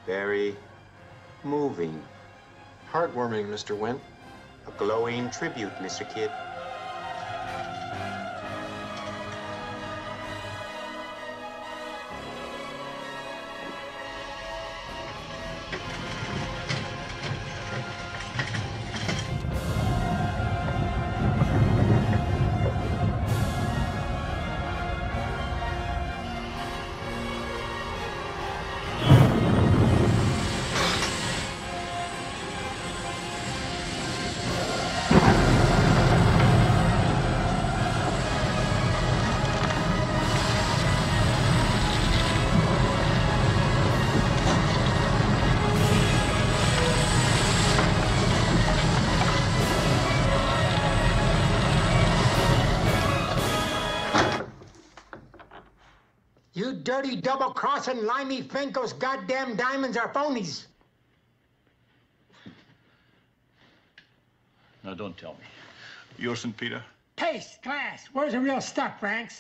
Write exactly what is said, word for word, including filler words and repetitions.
Very moving. Heartwarming, Mister Wynn. A glowing tribute, Mister Kidd. You dirty double-crossing limey think those goddamn diamonds are phonies. Now, don't tell me. You're Saint Peter? Taste, class. Where's the real stuff, Franks?